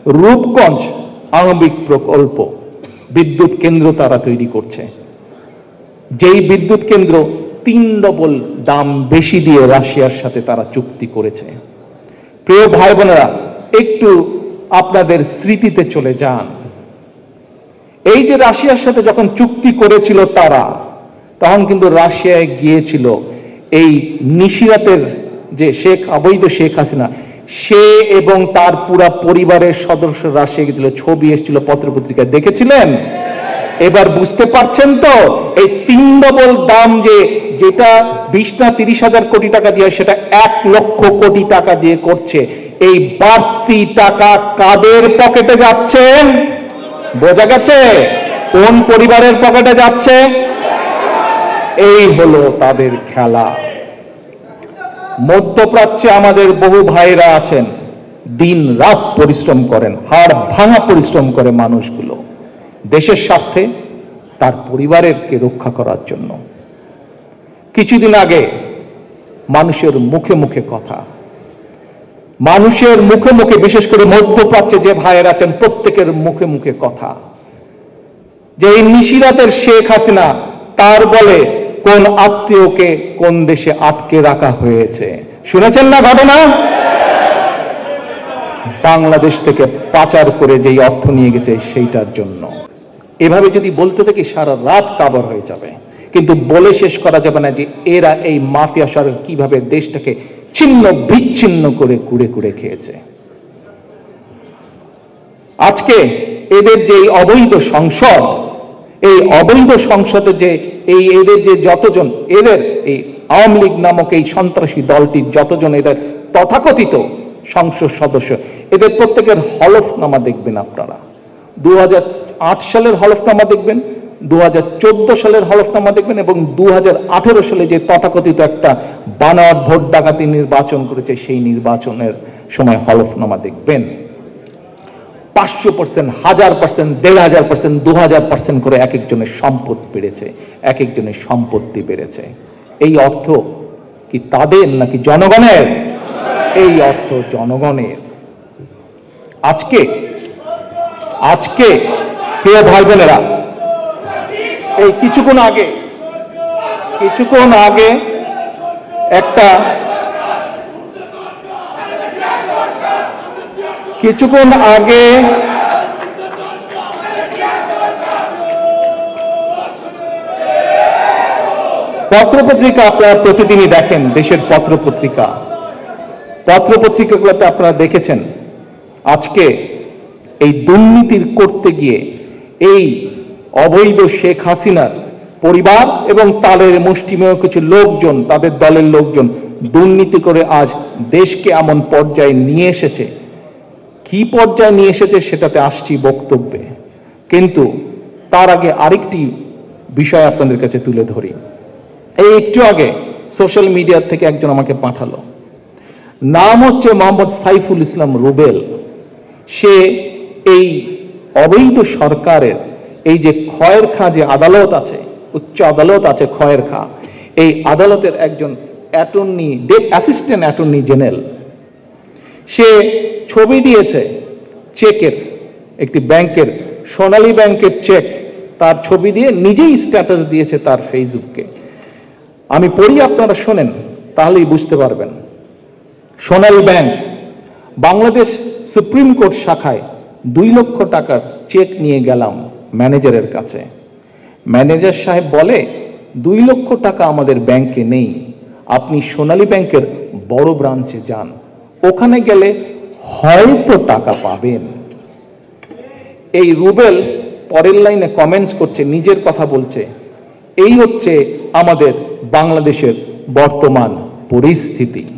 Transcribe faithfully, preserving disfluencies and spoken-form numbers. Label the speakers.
Speaker 1: রূপগঞ্জ আণবিক প্রকল্প বিদ্যুৎ কেন্দ্র তারা তৈরি করছে, যেই বিদ্যুৎ কেন্দ্র তিন ডবল দাম বেশি দিয়ে রাশিয়ার সাথে তারা চুক্তি করেছে। প্রিয় ভাই বোনেরা, একটু আপনাদের স্মৃতিতে চলে যান। এই যে রাশিয়ার সাথে যখন চুক্তি করেছিল তারা, তখন কিন্তু রাশিয়ায় গিয়েছিল এই নিশিরাতের যে শেখ অবৈধ শেখ হাসিনা, সে এবং তার পুরা পরিবারের সদস্য রাশিয়া গিয়েছিল, ছবি এসেছিল পত্রপত্রিকায়, দেখেছিলেন? এবার বুঝতে পারছেন তো এই তিন ডবল দাম যে যেটা বিশ না তিরিশ হাজার কোটি টাকা দিয়ে সেটা এক লক্ষ কোটি টাকা দিয়ে করছে। এই বাড়তি টাকা কাদের পকেটে যাচ্ছে বোঝা গেছে? কোন পরিবারের পকেটে যাচ্ছে? এই হলো তাদের খেলা। মধ্যপ্রাচ্যে আমাদের বহু ভাইরা আছেন, দিন রাত পরিশ্রম করেন, হাড় ভাঙা পরিশ্রম করে মানুষগুলো দেশের স্বার্থে, তার পরিবারেরকে রক্ষা করার জন্য। কিছুদিন আগে মানুষের মুখে মুখে কথা, মানুষের মুখে মুখে, বিশেষ করে মধ্যপ্রাচ্যে যে ভাইয়েরা আছেন প্রত্যেকের মুখে মুখে কথা যে এই নিশিরাতের শেখ হাসিনা তার বলে কোন আত্মীয়কে কোন দেশে আটকে রাখা হয়েছে। শুনেছেন না ঘটনা? বাংলাদেশ থেকে পাচার করে যেই অর্থ নিয়ে গেছে সেইটার জন্য। এভাবে যদি বলতে থাকি সারা রাত কাভার হয়ে যাবে, কিন্তু বলে শেষ করা যাবে না যে এরা এই মাফিয়া সরকার কিভাবে দেশটাকে ছিন্ন বিচ্ছিন্ন করে কুড়ে কুড়ে খেয়েছে। আজকে এদের যে অবৈধ সংসদ, এই অবৈধ সংসদে যে এই এদের যে যতজন, এদের এই আওয়ামী লীগ নামক এই সন্ত্রাসী দলটির যতজন এদের তথাকথিত সংসদ সদস্য, এদের প্রত্যেকের হলফনামা দেখবেন আপনারা। দু হাজার আট সালের হলফনামা দেখবেন, দু হাজার চোদ্দ সালের হলফনামা দেখবেন, এবং দু হাজার আঠেরো সালে যে তথাকথিত একটা বানোয়াট ভোট ডাকাতি নির্বাচন করেছে সেই নির্বাচনের সময় হলফনামা দেখবেন। পাঁচশো পার্সেন্ট, হাজার পার্সেন্ট, দেড় হাজার পার্সেন্ট, দু হাজার পার্সেন্ট করে এক একজনের সম্পদ বেড়েছে, এক একজনের সম্পত্তি বেড়েছে। এই অর্থ কি তাদের নাকি জনগণের? এই অর্থ জনগণের। আজকে আজকে প্রিয় ভাই বোনেরা, এই কিছুক্ষণ আগে কিছুক্ষণ আগে একটা কিছুক্ষণ আগে পত্রপত্রিকা আপনারা প্রতিদিনই দেখেন, দেশের পত্রপত্রিকা পত্রপত্রিকাগুলোতে আপনারা দেখেছেন আজকে এই দুর্নীতির করতে গিয়ে এই অবৈধ শেখ হাসিনার পরিবার এবং তাদের মুষ্টিমেয় কিছু লোকজন, তাদের দলের লোকজন দুর্নীতি করে আজ দেশকে এমন পর্যায়ে নিয়ে এসেছে। কি পর্যায়ে নিয়ে এসেছে সেটাতে আসছি বক্তব্যে, কিন্তু তার আগে আরেকটি বিষয় আপনাদের কাছে তুলে ধরি। এই একটু আগে সোশ্যাল মিডিয়া থেকে একজন আমাকে পাঠালো, নাম হচ্ছে মোহাম্মদ সাইফুল ইসলাম রুবেল। সে এই অবৈধ সরকারের এই যে খয়ের খাঁ যে আদালত আছে, উচ্চ আদালত আছে খয়ের খাঁ, এই আদালতের একজন অ্যাটর্নি, অ্যাসিস্ট্যান্ট অ্যাটর্নি জেনারেল, সে ছবি দিয়েছে চেকের, একটি ব্যাংকের, সোনালী ব্যাংকের চেক, তার ছবি দিয়ে নিজেই স্ট্যাটাস দিয়েছে তার ফেসবুকে। আমি পড়ি, আপনারা শোনেন তাহলেই বুঝতে পারবেন। Sonali bank Bangladesh supreme court শাখায় দুই লক্ষ টাকার চেক নিয়ে গেলাম ম্যানেজারের কাছে। ম্যানেজার সাহেব বলে, দুই লক্ষ টাকা আমাদের ব্যাংকে নেই, আপনি সোনালী ব্যাংকের বড় ব্রাঞ্চে যান, ওখানে গেলে হয়তো টাকা পাবেন। এই রুবেল পরের লাইনে কমেন্টস করছে, নিজের কথা বলছে, এই হচ্ছে আমাদের বাংলাদেশের বর্তমান পরিস্থিতি।